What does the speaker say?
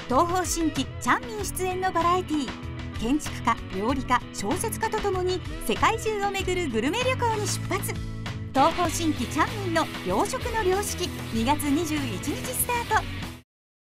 東方神起チャンミン出演のバラエティー、建築家、料理家、小説家とともに世界中を巡るグルメ旅行に出発。東方神起チャンミンの洋食の良識、2月21日スタート。